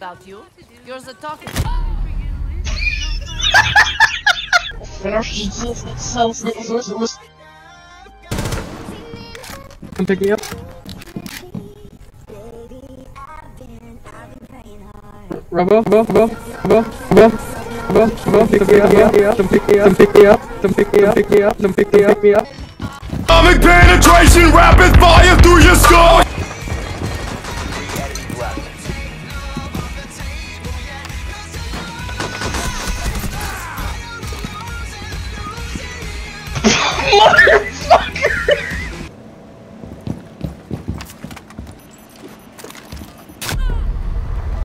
about you. You're the talking. I'm picking up. Rubber, pick me up. Stomach penetration, rapid fire through your skull. Mother